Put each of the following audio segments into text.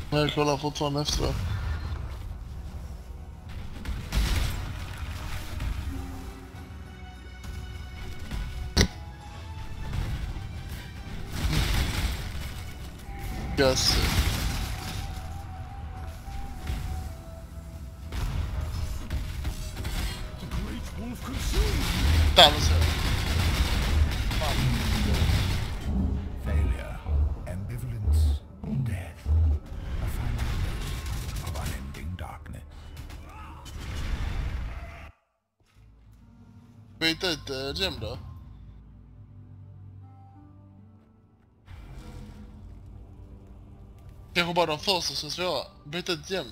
Men jag kollar fortfarande efter det. Yes. Där var så. Failure, ambivalence, death. A final dose of unending darkness. Byt ut Gem då. Kanske bara de första som är svåra. Byt ut Gem.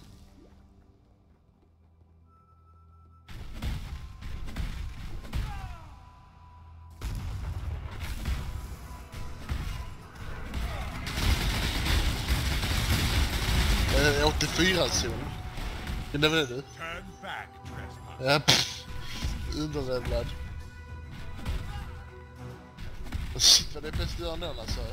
Det är 84 zon. Är det väl du? Ja, underlevlad. Shit vad det är bäst att göra nu alltså.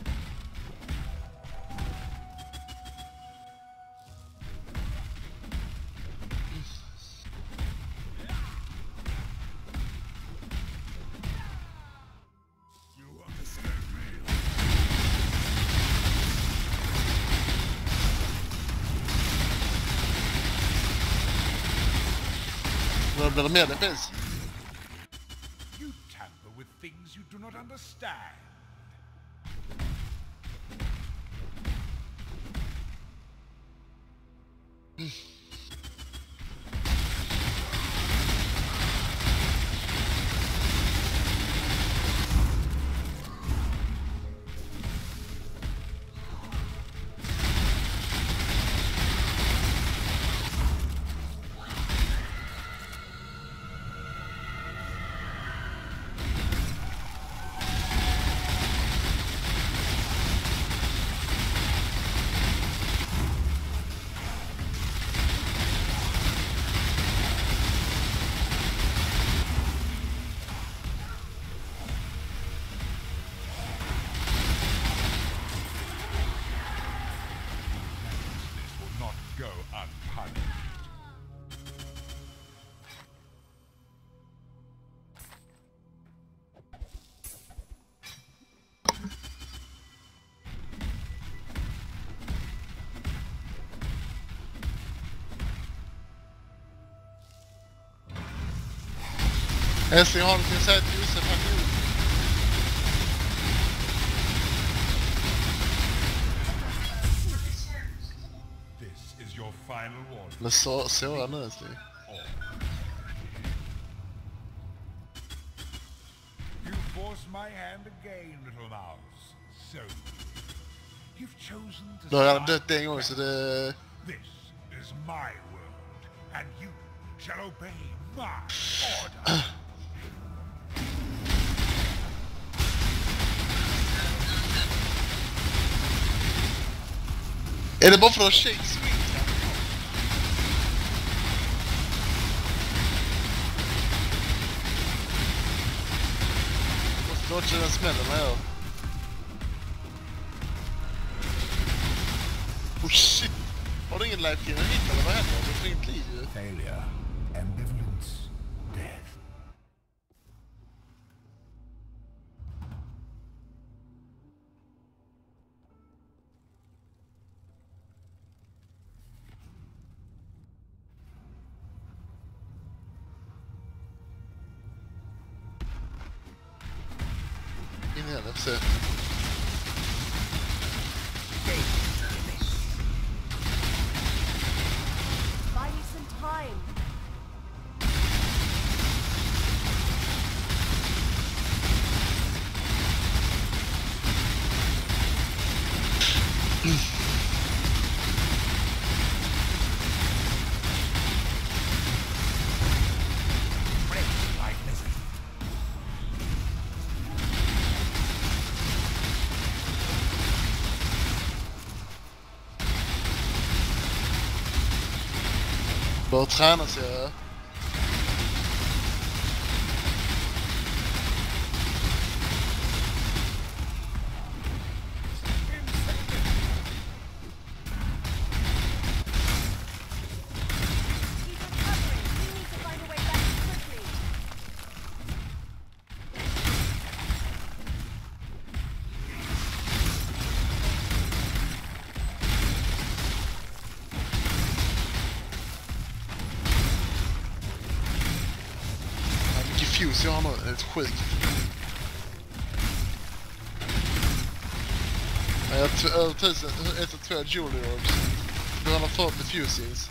Vad blir det mer? Det finns. You tamper with things you do not understand. Go unpunished. Älskling, har du till säga till Josef att du... This is your final warning. Men så jag nu älskling. You force my hand again, little mouse. So you've chosen to. Då har jag dött en gång så det... This is my world, and you shall obey my order. Är det bara för att shake swing? Måste dodga den smällen när jag... Oh shit! Har du ingen life gain hit eller vad händer? Du får inget liv ju. Failure, ambivalence, death. In igen, jag får se. Buy you some time. Bör träna sig jag. diffuse jag har nu, helt sjukt. Jag har över 1-2 Julie Orbs. Du har 40 diffusings.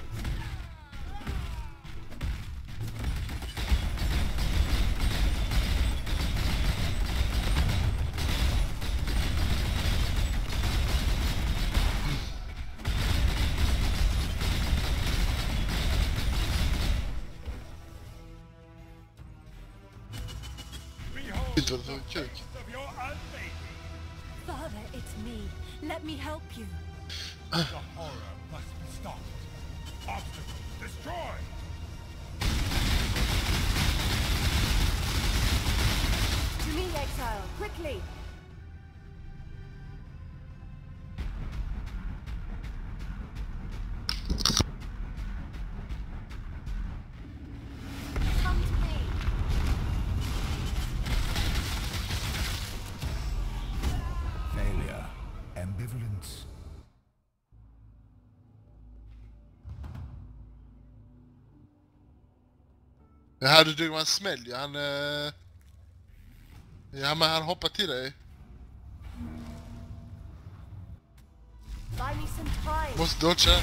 Inte vad det för kuk. Father, it's me. Let me help you. The horror must be stopped. Obstacles destroyed. To me, exile, quickly. Come to me. Failure. Ambivalence. Det här du man smäller han ja, men han hoppar till dig. Buy me some time. Måste dodga.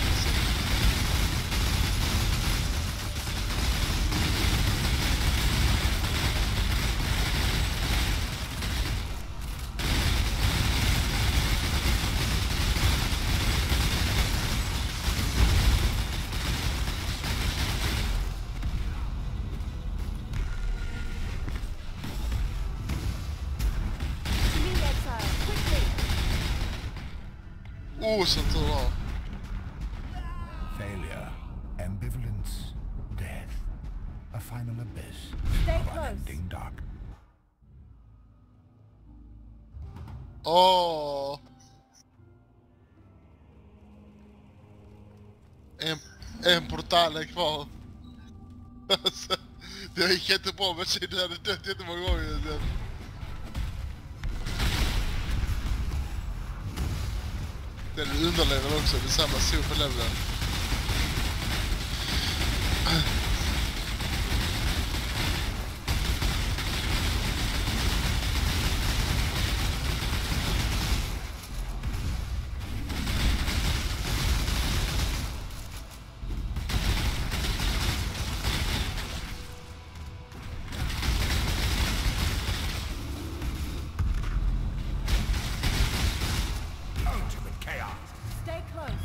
To me, exile, quickly. Som tur var. Failure. Ambivalence. Death. A final abyss. Stay Of close. unending dark. En portal är kvar. Alltså, det gick inte bra med sig, du hade dött jättemånga gånger. Den är underlevel också, det är samma superlevel. Ultimate chaos. Stay close.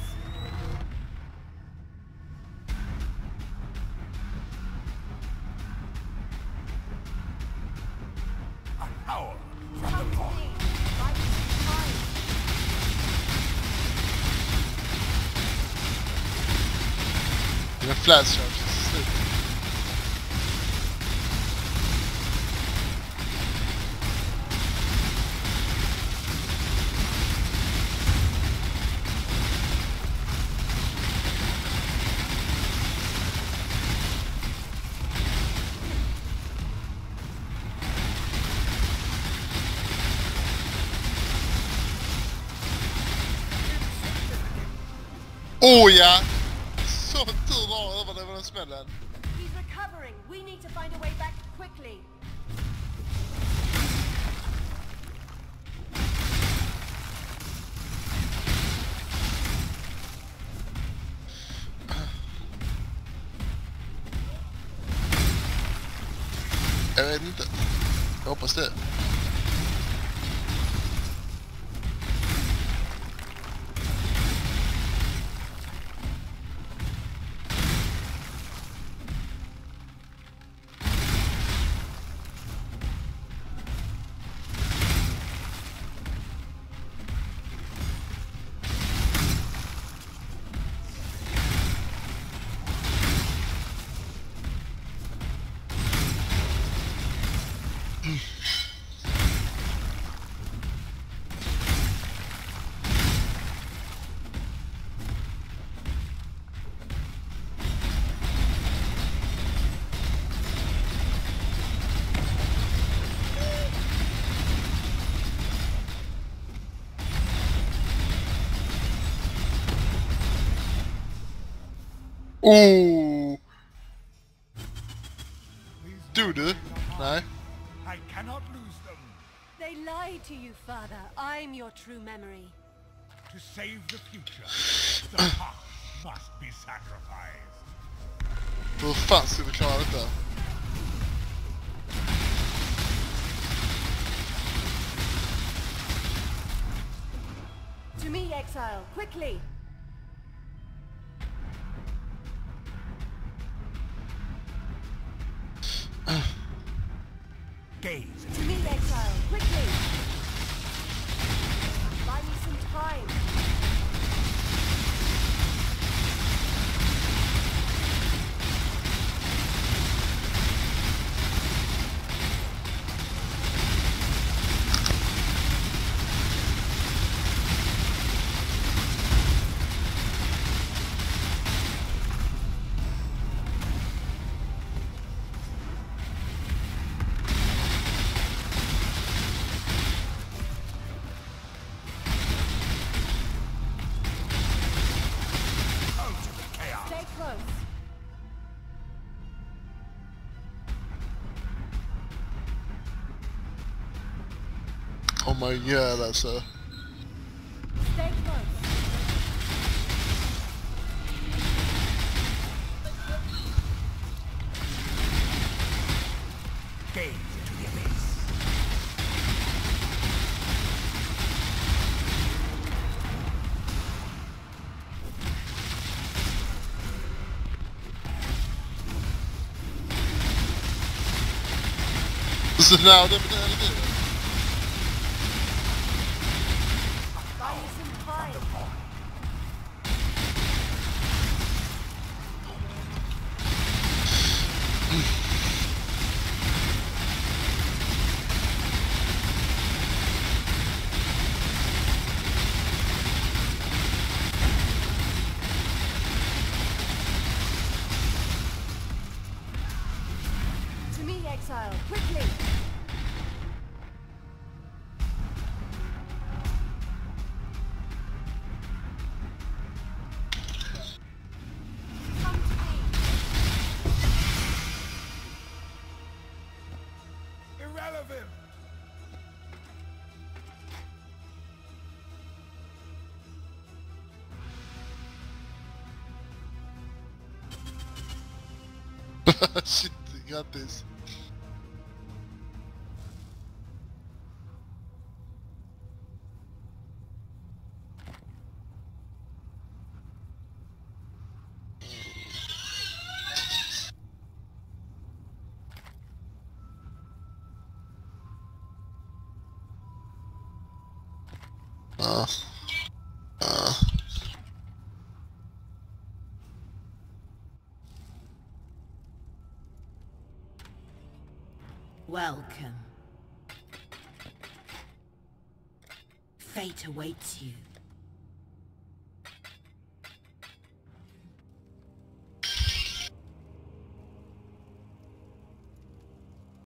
A howl from Come the to Lord. me. Buy me some time. Det är en flash charge till slut. Ja! Så tur var överlever den smällen. He's recovering. We need to find a way back quickly. Jag vet inte. Jag hoppas det. Du! Nej. I cannot lose them. They lied to you, Father. I'm your true memory. To save the future, the past must be sacrificed. Hur fan ska vi klara detta? To me, exile, quickly! Gaze. To me, exile, quickly! Buy me some time. Stay close. Oh my god, alltså. Stay close. Gaze into the abyss. Så now det blir det. Buy me some time. To me, exile, quickly! Come to me! Irrelevant. Shit, grattis. Ja. Ja. Welcome. Fate awaits you.